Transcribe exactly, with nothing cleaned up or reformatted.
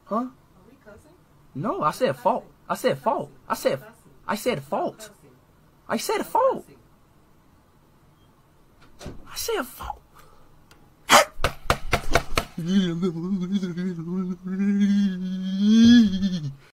Huh? Are we cussing? No, I said fault. I said fault. I said I said fault. I said fault. I said fault.